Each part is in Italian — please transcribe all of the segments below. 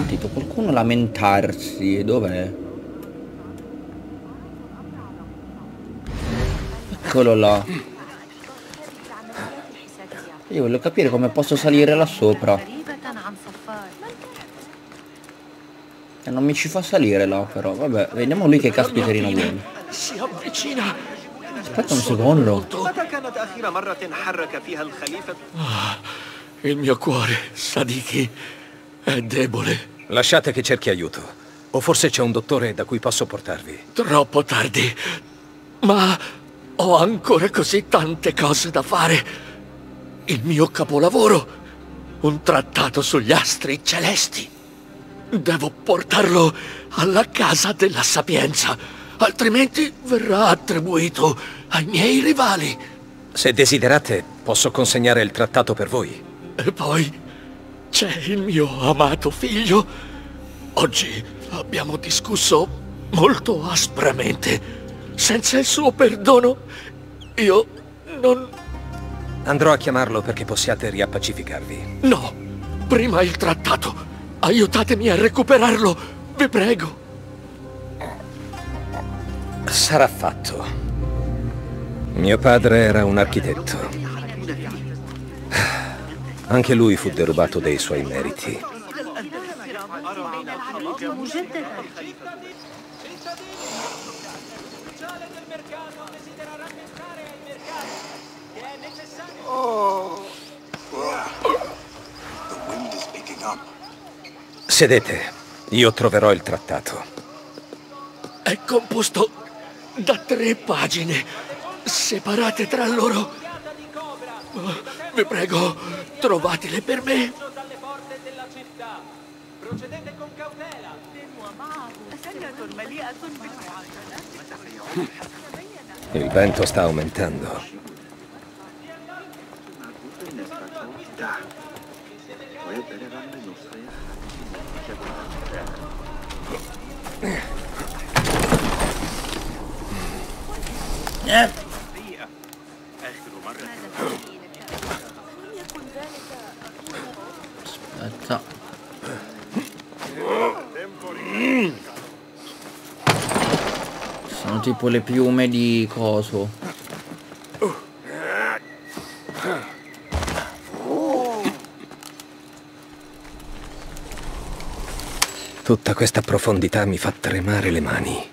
sentito qualcuno lamentarsi. Dov'è? Eccolo là. Io voglio capire come posso salire là sopra. E non mi ci fa salire là, però. Vabbè, vediamo lui che caspiterina vuole. Si avvicina. Aspetta un secondo. Il mio cuore, Sadiki, è debole. Lasciate che cerchi aiuto. O forse c'è un dottore da cui posso portarvi. Troppo tardi. Ma ho ancora così tante cose da fare. Il mio capolavoro. Un trattato sugli astri celesti. Devo portarlo alla Casa della Sapienza. Altrimenti verrà attribuito ai miei rivali. Se desiderate, posso consegnare il trattato per voi. E poi c'è il mio amato figlio. Oggi abbiamo discusso molto aspramente. Senza il suo perdono, io non... Andrò a chiamarlo perché possiate riappacificarvi. No, prima il trattato. Aiutatemi a recuperarlo, vi prego. Sarà fatto. Mio padre era un architetto. Anche lui fu derubato dei suoi meriti. Sedete, io troverò il trattato. È composto da 3 pagine, separate tra loro. Vi prego, trovatele per me. Procedete con cautela. Il vento sta aumentando. Aspetta. Sono tipo le piume di coso. Tutta questa profondità mi fa tremare le mani.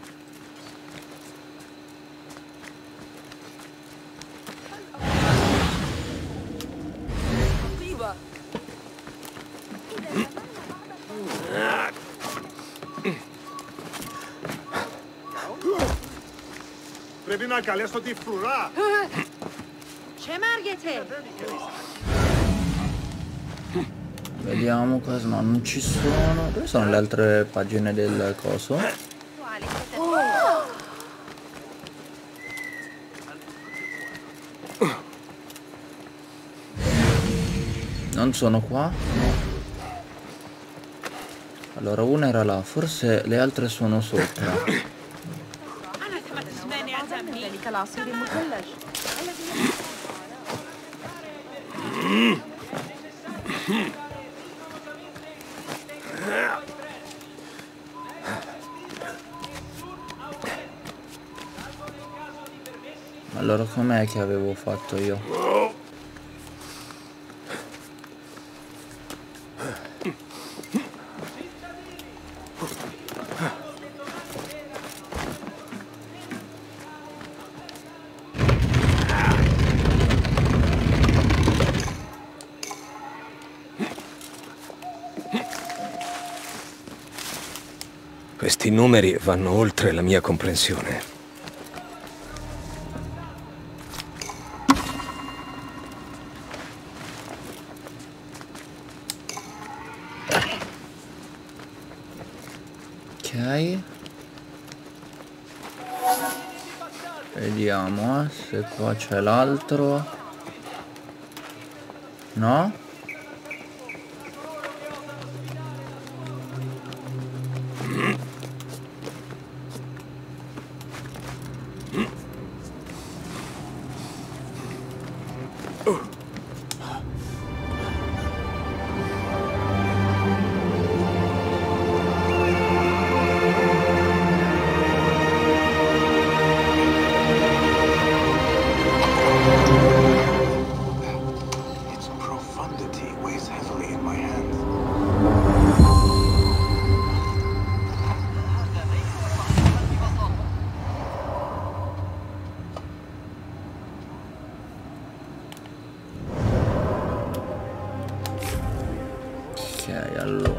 Πρέπει να καλέσω τη φρουρά. Vediamo cosa. No, non ci sono. Dove sono le altre pagine del coso? Non sono qua? No. Allora una era là, forse le altre sono sopra. Allora com'è che avevo fatto io? Questi numeri vanno oltre la mia comprensione. Ok. Vediamo se qua c'è l'altro. No?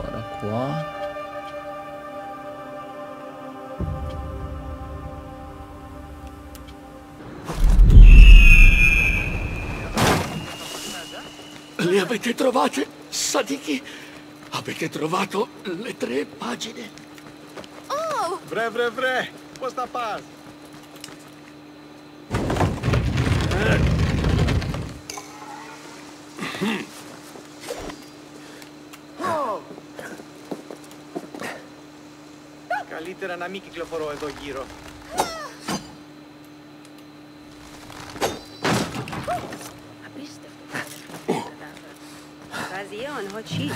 Allora, qua. Le avete trovate, Sadiki? Avete trovato le 3 pagine? Vre, questa paz. Καλύτερα να μην κυκλοφορώ εδώ γύρω. Απίστευτο. Βάζει οχι.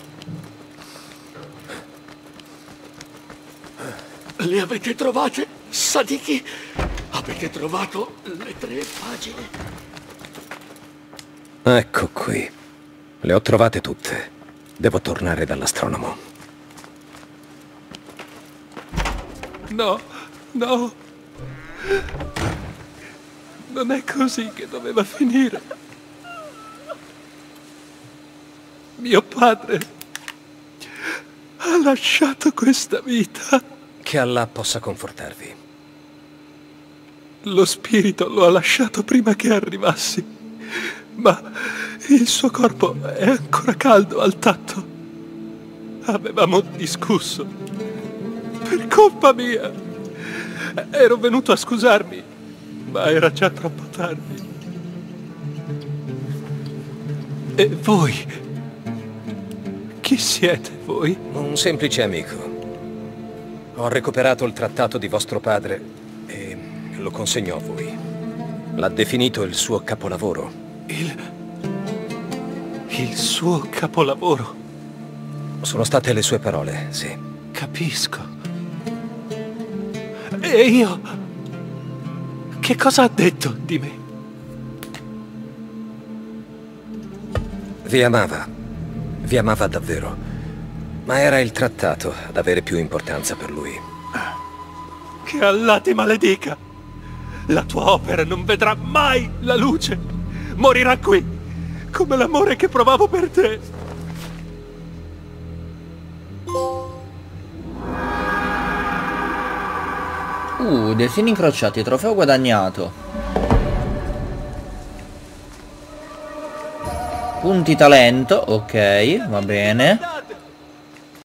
Le avete trovate, Sadiki? Avete trovato le 3 pagine? Ecco qui. Le ho trovate tutte. Devo tornare dall'astronomo. No, no. Non è così che doveva finire. Mio padre ha lasciato questa vita. Che Allah possa confortarvi. Lo spirito lo ha lasciato prima che arrivassi, ma il suo corpo è ancora caldo al tatto. Avevamo discusso. Per colpa mia. Ero venuto a scusarmi, ma era già troppo tardi. E voi? Chi siete voi? Un semplice amico. Ho recuperato il trattato di vostro padre e lo consegno a voi. L'ha definito il suo capolavoro. Il suo capolavoro. Sono state le sue parole, sì. Capisco. E io? Che cosa ha detto di me? Vi amava davvero. Ma era il trattato ad avere più importanza per lui. Che Allah ti maledica! La tua opera non vedrà mai la luce! Morirà qui, come l'amore che provavo per te! Destini incrociati, trofeo guadagnato. Punti talento, ok, va bene.